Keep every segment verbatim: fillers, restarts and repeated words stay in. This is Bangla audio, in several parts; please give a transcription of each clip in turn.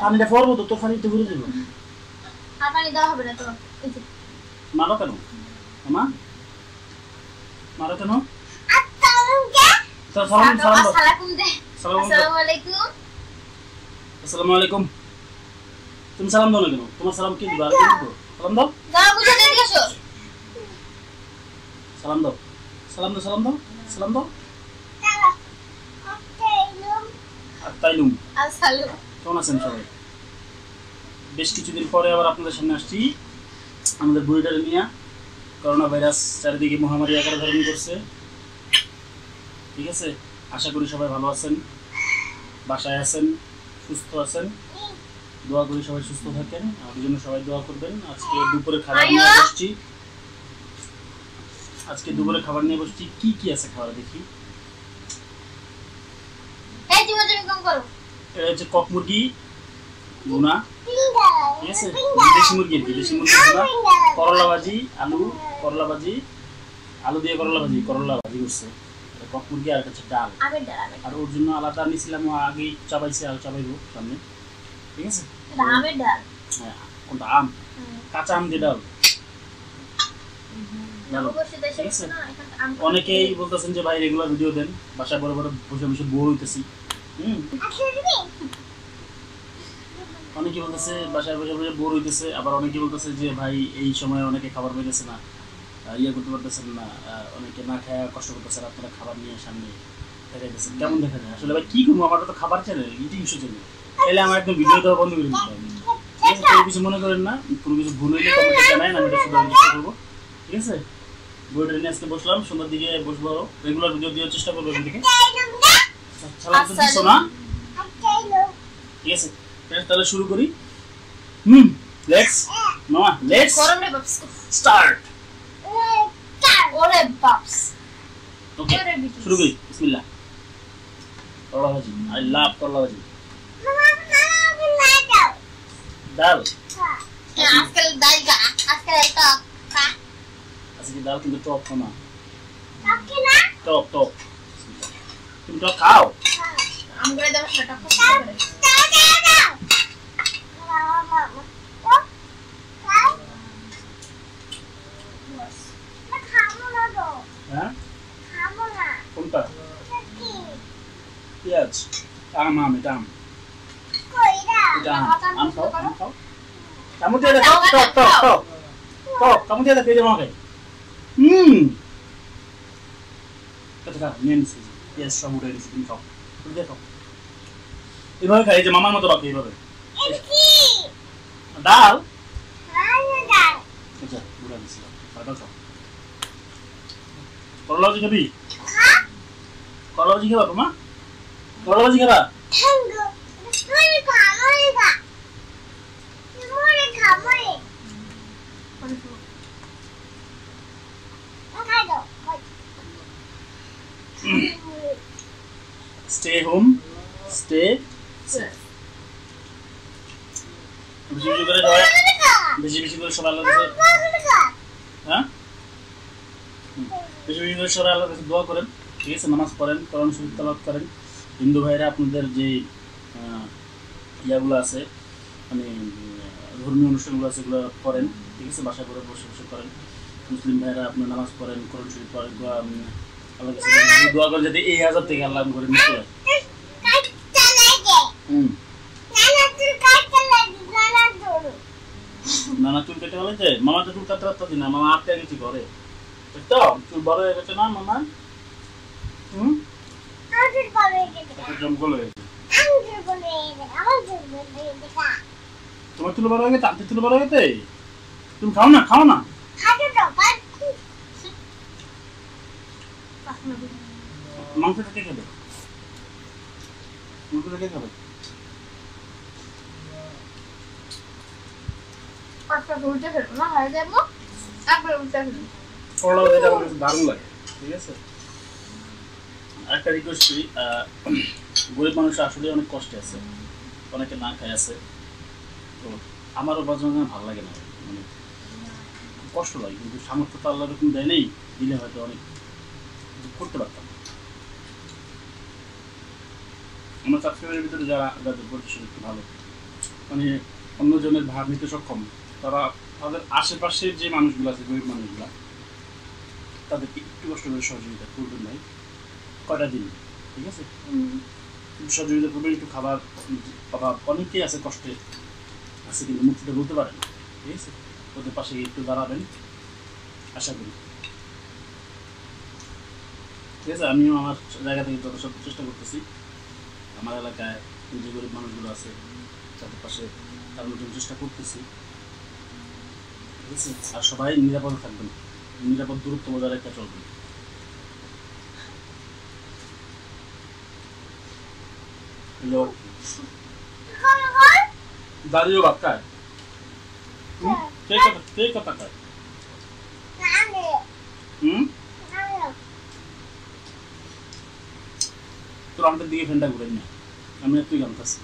পানিটা পড়বো তো, তোর পানি তো ঘুরে দেবো। আর পানি দেওয়া হবে না তো। মারো কেন মামা, মারো কেন? সালাম সালাম সালাম আসসালামু আলাইকুম। আসসালামু আলাইকুম। তুমি সালাম দাও না কেন? তোমার সালাম কি দিবা? আর কি দিব? সালাম দাও। দাও বুঝে দিয়ে গেছো। সালাম দাও, সালাম দাও, সালাম দাও, সালাম দাও। আত্তাইলুম। আসসালাম। কেমন আছেন সবাই? বেশ কিছুদিন পরে আবার আপনাদের সামনে আসছি আমাদের বুড়িটারে নিয়ে। করোনা ভাইরাস চারিদিকে মহামারী আকার ধারণ করছে, ঠিক আছে? আশা করি সবাই ভালো আছেন, বাসায় আছেন, সুস্থ আছেন। দোয়া করি সবাই সুস্থ থাকেন, আমাদের জন্য সবাই দোয়া করবেন। আজকে দুপুরে খাবার নিয়ে বসছি, আজকে দুপুরে খাবার নিয়ে বসছি। কি কি আছে খাবার দেখি। এই তুমি তুমি কম করো। এটা হচ্ছে কক মুরগি ভুনা, ঠিক আছে? দেশি মুরগি, দেশি মুরগি ভুনা, করলা ভাজি, আলু করলা ভাজি, আলু দিয়ে করলা ভাজি, করলা ভাজি করছে। এটা কক মুরগি। আর হচ্ছে ডাল। আর ওর জন্য আলাদা নিয়েছিলাম, আগেই চাবাইছে, আর চাবাইবো সামনে, ঠিক আছে? আমের ডাল। হ্যাঁ, কোনটা? আম, কাঁচা আম দিয়ে ডাল। অনেকেই বলতেছেন যে ভাই রেগুলার ভিডিও দেন, বাসায় বড় বড় বসে বসে বোর হইতেছি। হুম, অনেকে বলতেছে বাসায় বসে বসে বোর হইতেছে, আবার অনেকে বলতেছে যে ভাই এই সময় অনেকে খাবার পেয়েছে না, ইয়ে করতে পারতেছেন না, অনেকে না খায় কষ্ট করতেছেন, আপনারা খাবার নিয়ে সামনে দেখাইতেছেন। কেমন দেখা যায় আসলে ভাই? কি করবো, আমার তো খাবার চ্যানেল, ইউটিউব চ্যানেল, তাহলে আমার একদম ভিডিও দেওয়া বন্ধ করে দিতে হবে। কোনো কিছু মনে করেন না, কোনো কিছু ভুল হইলে কমেন্টে জানাই, আমি এটা শুধু চেষ্টা করবো, ঠিক আছে? বইটা নিয়ে আজকে বসলাম, সন্ধ্যার দিকে বসবো, রেগুলার ভিডিও দেওয়ার চেষ্টা করবো এদিকে। সালাম তো দিছো না? ঠিক আছে, তাহলে শুরু করি। হুম, লেটস মামা, লেটস স্টার্ট। ওরে বাপস, ওকে, শুরু করি। বিসমিল্লাহ। করলা ভাজি, আই লাভ করলা ভাজি। ডাল, আজকাল ডাল গা, আজকাল এটা কা আজকে ডাল কিন্তু টক না, টক টক। তুমি টক খাও? আমরা দাও সেটা করে হ্যাঁ, কোনটা? পেঁয়াজ, আম, আম, এটা আম, এটা আম। আম খাও, আম খাও। কামড় দিয়ে দেখো, টক টক টক টক, কামড় দিয়ে দেখো, এই যে মাকে। হুম, এটা খা, নিয়ে নিচ্ছি, পেঁয়াজ সব উঠে নিচ্ছি, তুমি খাও, তুমি দেখো। এইভাবে খাই, এই যে মামার মতো রাখো, এইভাবে। ডাল, আচ্ছা উঠে নিচ্ছি, ডাল খাও। করলা ভাজি খাবি? করলা ভাজি খাবা তোমা? করলা ভাজি খাবা? Stay home, stay safe. বেশি বেশি করে সবাই, বেশি বেশি করে সবাই আল্লাহর কাছে, হ্যাঁ, বেশি বেশি করে সবাই আল্লাহর কাছে দোয়া করেন, ঠিক আছে? নামাজ পড়েন, কোরআন শরীফ তেলাওয়াত করেন। হিন্দু ভাইরা আপনাদের যে ইয়াগুলো আছে, মানে ধর্মীয় অনুষ্ঠানগুলো আছে, এগুলো করেন, ঠিক আছে? বাসায় করে বসে বসে করেন। মুসলিম ভাইরা আপনার নামাজ পড়েন, কোরআন শরীফ পড়েন, আল্লাহর কাছে দোয়া করেন যাতে এই আযাব থেকে আল্লাহ করে মুক্তি দেয়। হুম, নানা চুল কেটে ফেলেছে মামা, তো চুল কাটতে পারতাছি না মামা, আটকে গেছি ঘরে, তো চুল বড় হয়ে গেছে না মামা? হুম, জঙ্গল হয়ে গেছে। তোমার চুল বড় হয়ে গেছে, আন্টির চুল বড় হয়ে গেছে। তুমি খাও না, খাও না। মাংসটা কে খাবে? মাংসটা কে খাবে? করলা ভাজিটা আমার কাছে দারুণ লাগে, ঠিক আছে? একটা রিকোয়েস্ট করি, গরিব মানুষ আসলে অনেক কষ্টে আছে, অনেকে না খায় আছে, তো আমারও বাজার ভালো লাগে না, মানে খুব কষ্ট লাগে, কিন্তু সামর্থ্য তো আল্লাহ এরকম দেয় নেই, দিলে হয়তো অনেক করতে পারতাম। আমার সাবস্ক্রাইবারের ভিতরে যারা যাদের পরিচয় একটু ভালো, মানে অন্যজনের ভার নিতে সক্ষম, তারা তাদের আশেপাশের যে মানুষগুলো আছে, গরিব মানুষগুলা, তাদেরকে একটু কষ্ট করে সহযোগিতা করবেন ভাই, কয়টা দিন, ঠিক আছে? সহযোগিতা করবেন, একটু খাবার অভাব, অনেকেই আছে কষ্টে আছে কিন্তু মুক্তিটা বলতে পারে না, ঠিক আছে? ওদের পাশে একটু দাঁড়াবেন আশা করি, ঠিক আছে? আমিও আমার জায়গা থেকে যথাসাধ্য চেষ্টা করতেছি আমার এলাকায় যে গরিব মানুষগুলো আছে তাদের পাশে দাঁড়ানোর জন্য চেষ্টা করতেছি, ঠিক আছে? আর সবাই নিরাপদে থাকবেন, নিরাপদ দূরত্ব বজায় রেখে চলবেন। হ্যালো, দাঁড়িয়েও ভাত খায়? কে কথা কে কথা খায়? হুম, তোর আমাদের দিকে ফ্যানটা ঘুরে না, আমি আর তুই জানতেছি।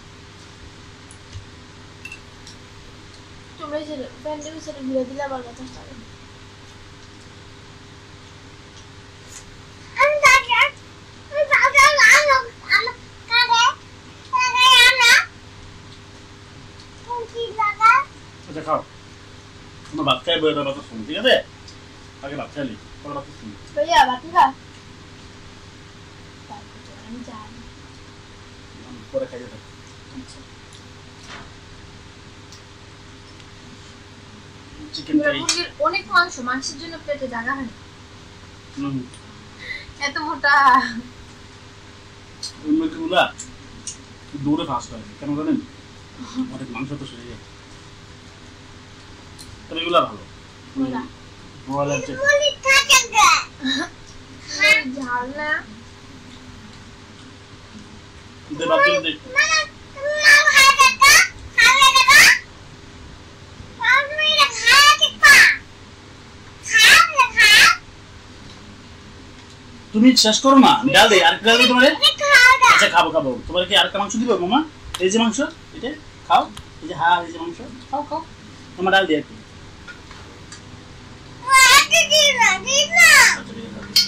তোমরা ছেলে ফ্যানটা ছেলে ঘুরে দিলে আবার কথা হবে। আচ্ছা খাও, আমার ভাত খাই বইয়ের কথা শুনি, ঠিক আছে? আগে ভাত খাইলি পরে ভাত শুনি। ভাইয়া বাতি খা, আমি জানি পরে খাইয়ে থাকি। চিকেন কারি, মুরগির অনেক মাংস, মাংসের জন্য পেটে জায়গা হয় না, হুম, এত মোটা। ওই মুরগিগুলা দৌড়ে ফাস্ট হয়, কেন জানেন? অনেক মাংস তো শুয়ে যায়, তবে এগুলা ভালো। কোনটা? ব্রয়লার যে ঝাল না, দে বাদ দিয়ে দে। তুমি শেষ করো না, ডাল দে, আর ডাল দে তোমারে। আচ্ছা খাবো খাবো, তোমার কি আরেকটা মাংস দিব মামা? এই যে মাংস, এটা খাও, এই যে হ্যাঁ এই যে মাংস খাও খাও, তোমার ডাল দিয়ে একটু। আচ্ছা ঠিক আছে।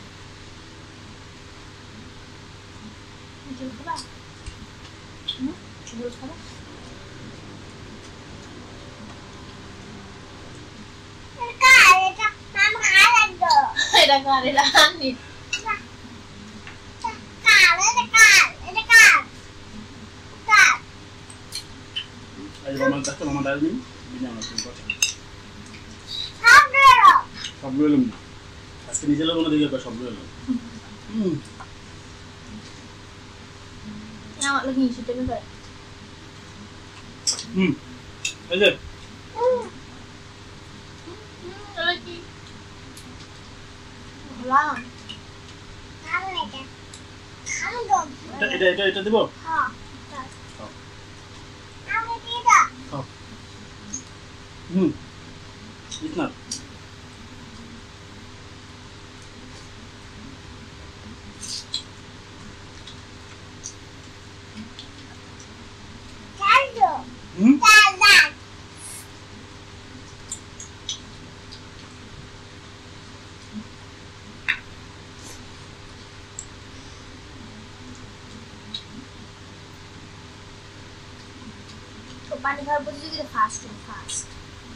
ঝোল খাবা? হুম, ঝোল খাবা? এটা কার? এটা আনবি? এই মামা কাছে মামা ডাল দিন, বিনা মাছ কথা সব লইলাম না আজকে, নিজে লোক দিকে সব লইলাম। হুম, আমার লগে ইস্যু টেনে করে। হুম, এই যে এটা কি? লাম। এটা এটা এটা এটা দিব। খাও। হুম, ইতনা হুম, তো পানি খাওয়ার পর যদি ফাস্ট ফাস্ট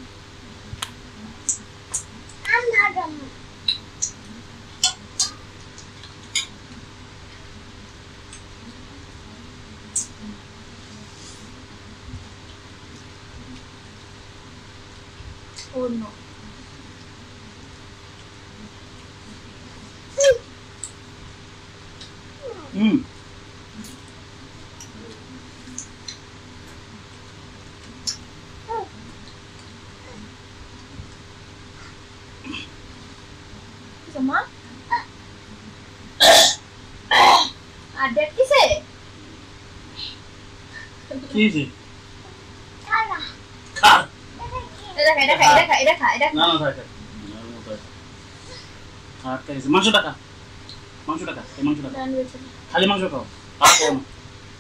Oh no. হুম, Sama? Ada kise? কি যে খা Ida ka, ida ka, ida ka, ida ka, ida না ka. না থাকে আর খাইছে মাংস টাকা, মাংস টাকা, এই মাংস টাকা, Dan wait. খালি মাংস খাও, আর খাও না।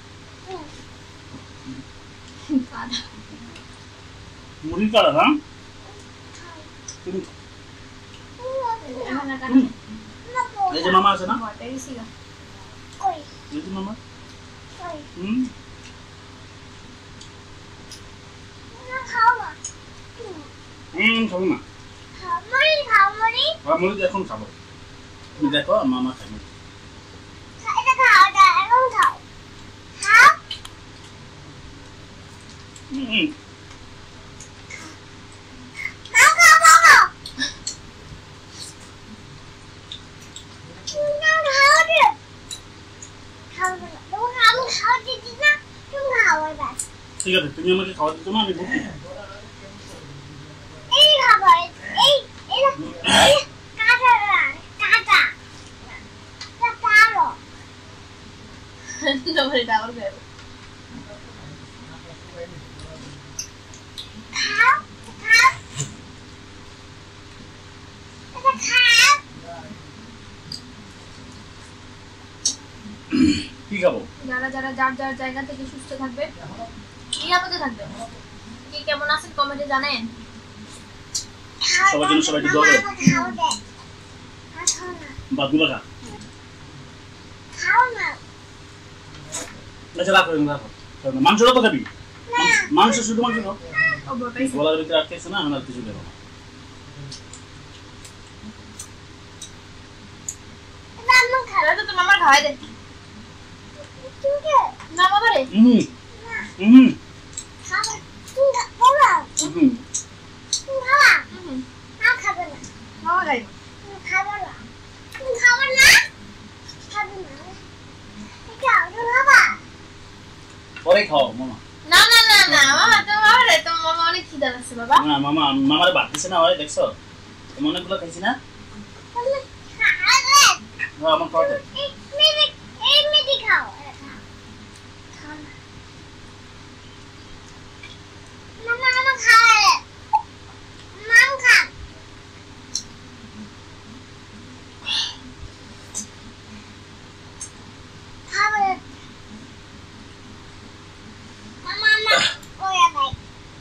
Ada. মুরগি কাটা না তুমি, Ana ka. এই যে মামা আছে না, Buat dari sila. এই যে মামা, হুম, হুম খাবো না খামরি খামরি আমি এখন খাবো তুমি দেখো মামা খাই এটা খাও এটা এখন খাও খাও হুম খাও খাও খাও খাও তুমি না খাও রে খাও না তুমি আমি খাও দিদি না তুমি খাও এবার ঠিক আছে তুমি আমাকে খাওয়া দিচ্ছ না আমি বুঝি এই খাবার এই এই এই কাটা কাটা কাটালো Nobody doubt it. খাও খাও এটা খাও কি খাবো যারা যারা যার যার জায়গা থেকে সুস্থ থাকবে নিরাপদে থাকবে কি কেমন আছেন কমেন্টে জানেন সবার জন্য সবাই একটু দোয়া করো। খাও দে খাও না বাদগুলো খা খাও না আচ্ছা রাখো রাখো মাংসটা তো খাবি মাংস- মাংস শুধু মাংস খাও ও বাবা গলার ভিতরে আটকেছে না এখন আর কিছু দেবো না মামা খাও তো তো মামার খাওয়াই দে তুমি না বাবা রে হুম হুম খাও তুমি খাও না হুম তুমি খাও হুম না খাবে না মামা খাই তুমি খাবে না তুমি খাবে না খাবে না এটা তুমি খাবা পরে খাও মামা না না না না মামা তো মামা রে তো মামা অনেক খিদা লাগছে বাবা না মামা মামারে ভাত দিছে না হয় দেখছো তুমি অনেকগুলো খাইছি না তুমি খাবে হ্যাঁ আমার খাওয়া দে। এই মেরে এই মেরে খাও এটা খাও খাও না মামা মামা খাও মাম খা খাবে মামা মামা ওয়া ভাই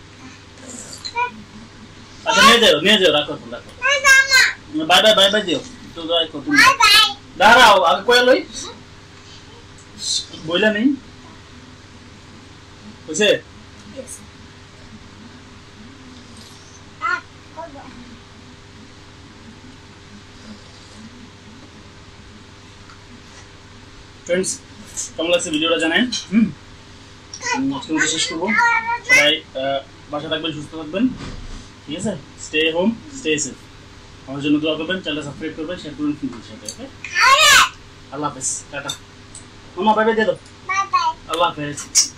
আচ্ছা নিয়ে যাও নিয়ে যাও রাখো রাখো মামা বাই বাই বাই বাই দিও তো যাই কত বাই বাই দাঁড়াও আগে কয়ে লই বইলা নেই বুঝছে Yes. আ করব ফ্রেন্ডস কেমন লাগছে ভিডিওটা জানেন হুম আজকে মতো শেষ করবো সবাই আহ, বাসা থাকবেন সুস্থ থাকবেন ঠিক আছে স্টে হোম স্টে সেফ আমার জন্য দোয়া করবেন চ্যানেলটা সাবস্ক্রাইব করবেন শেয়ার করবেন ফিল্মের সাথে ওকে খাও আল্লাহ হাফেজ টাটা মামা বাই বাই দিয়ে দাও বাই বাই আল্লাহ হাফেজ